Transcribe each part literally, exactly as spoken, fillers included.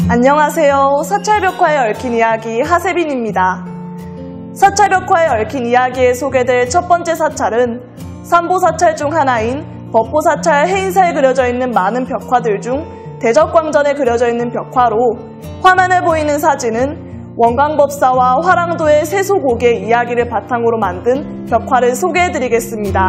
안녕하세요. 사찰벽화에 얽힌 이야기 하세빈입니다. 사찰벽화에 얽힌 이야기에 소개될 첫 번째 사찰은 삼보사찰 중 하나인 법보사찰 해인사에 그려져 있는 많은 벽화들 중 대적광전에 그려져 있는 벽화로 화면에 보이는 사진은 원광법사와 화랑도의 세소곡의 이야기를 바탕으로 만든 벽화를 소개해드리겠습니다.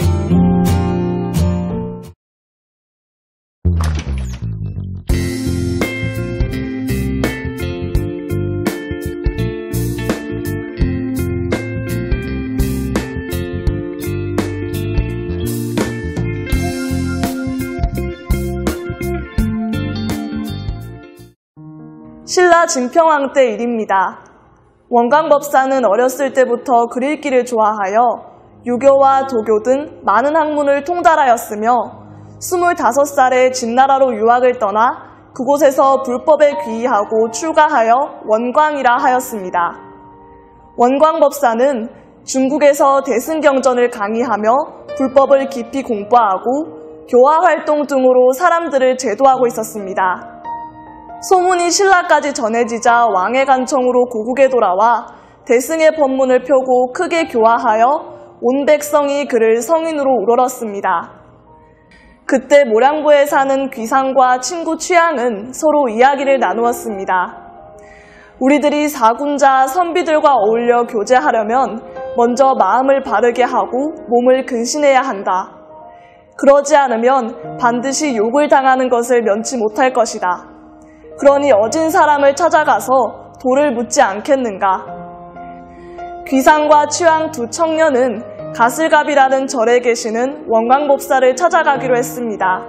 신라 진평왕 때 일입니다. 원광법사는 어렸을 때부터 그릴기를 좋아하여 유교와 도교 등 많은 학문을 통달하였으며 스물다섯 살에 진나라로 유학을 떠나 그곳에서 불법에 귀의하고 출가하여 원광이라 하였습니다. 원광법사는 중국에서 대승경전을 강의하며 불법을 깊이 공부하고 교화활동 등으로 사람들을 제도하고 있었습니다. 소문이 신라까지 전해지자 왕의 간청으로 고국에 돌아와 대승의 법문을 펴고 크게 교화하여 온 백성이 그를 성인으로 우러렀습니다. 그때 모량부에 사는 귀상과 친구 취향은 서로 이야기를 나누었습니다. 우리들이 사군자 선비들과 어울려 교제하려면 먼저 마음을 바르게 하고 몸을 근신해야 한다. 그러지 않으면 반드시 욕을 당하는 것을 면치 못할 것이다. 그러니 어진 사람을 찾아가서 도를 묻지 않겠는가. 귀상과 취향 두 청년은 가슬갑이라는 절에 계시는 원광법사를 찾아가기로 했습니다.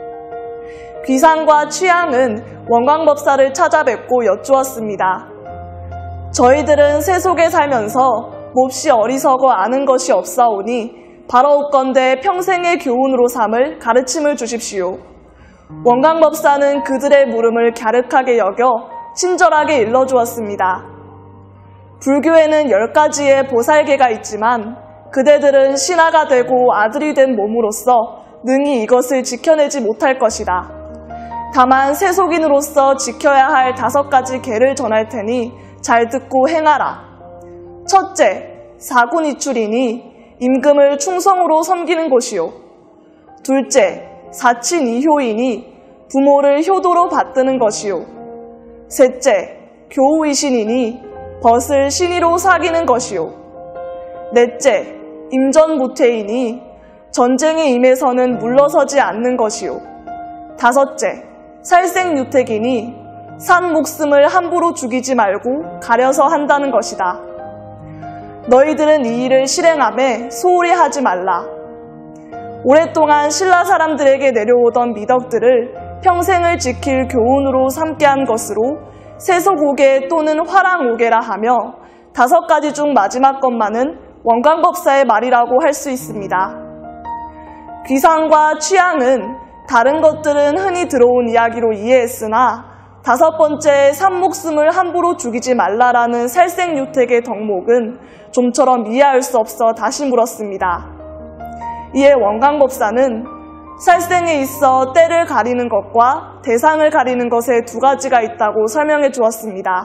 귀상과 취향은 원광법사를 찾아뵙고 여쭈었습니다. 저희들은 세속에 살면서 몹시 어리석어 아는 것이 없사오니 바라옵건대 평생의 교훈으로 삼을 가르침을 주십시오. 원광법사는 그들의 물음을 갸륵하게 여겨 친절하게 일러주었습니다. 불교에는 열 가지의 보살계가 있지만 그대들은 신하가 되고 아들이 된 몸으로서 능히 이것을 지켜내지 못할 것이다. 다만 세속인으로서 지켜야 할 다섯 가지 계를 전할 테니 잘 듣고 행하라. 첫째, 사군이출이니 임금을 충성으로 섬기는 것이요. 둘째, 사친이효이니 부모를 효도로 받드는 것이요. 셋째, 교우이신이니 벗을 신의로 사귀는 것이요. 넷째, 임전무퇴이니 전쟁에 임해서는 물러서지 않는 것이요. 다섯째, 살생유택이니 산 목숨을 함부로 죽이지 말고 가려서 한다는 것이다. 너희들은 이 일을 실행하며 소홀히 하지 말라. 오랫동안 신라 사람들에게 내려오던 미덕들을 평생을 지킬 교훈으로 삼게 한 것으로 세소고개 또는 화랑오개라 하며 다섯 가지 중 마지막 것만은 원광법사의 말이라고 할 수 있습니다. 귀상과 취향은 다른 것들은 흔히 들어온 이야기로 이해했으나 다섯 번째 산목숨을 함부로 죽이지 말라라는 살생유택의 덕목은 좀처럼 이해할 수 없어 다시 물었습니다. 이에 원광법사는 살생에 있어 때를 가리는 것과 대상을 가리는 것에 두 가지가 있다고 설명해 주었습니다.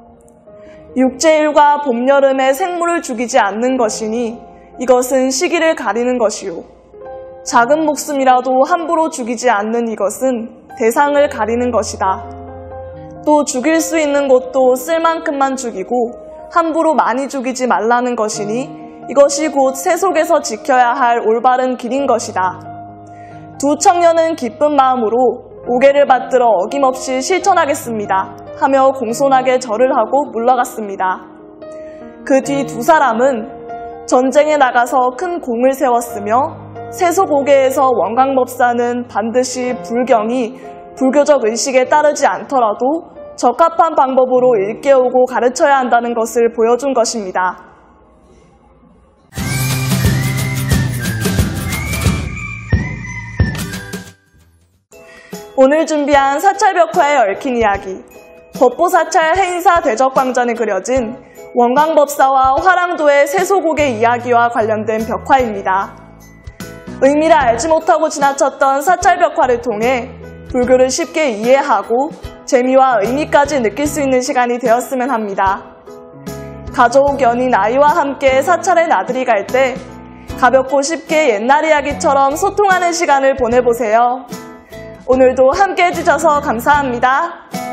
육제일과 봄, 여름에 생물을 죽이지 않는 것이니 이것은 시기를 가리는 것이요. 작은 목숨이라도 함부로 죽이지 않는 이것은 대상을 가리는 것이다. 또 죽일 수 있는 것도 쓸 만큼만 죽이고 함부로 많이 죽이지 말라는 것이니 이것이 곧 세속에서 지켜야 할 올바른 길인 것이다. 두 청년은 기쁜 마음으로 오개를 받들어 어김없이 실천하겠습니다 하며 공손하게 절을 하고 물러갔습니다. 그 뒤 두 사람은 전쟁에 나가서 큰 공을 세웠으며 세속오개에서 원광법사는 반드시 불경이 불교적 의식에 따르지 않더라도 적합한 방법으로 일깨우고 가르쳐야 한다는 것을 보여준 것입니다. 오늘 준비한 사찰벽화에 얽힌 이야기, 법보사찰 해인사 대적광전에 그려진 원광법사와 화랑도의 세소곡의 이야기와 관련된 벽화입니다. 의미를 알지 못하고 지나쳤던 사찰벽화를 통해 불교를 쉽게 이해하고 재미와 의미까지 느낄 수 있는 시간이 되었으면 합니다. 가족, 연인, 아이와 함께 사찰에 나들이 갈 때 가볍고 쉽게 옛날 이야기처럼 소통하는 시간을 보내보세요. 오늘도 함께 해주셔서 감사합니다.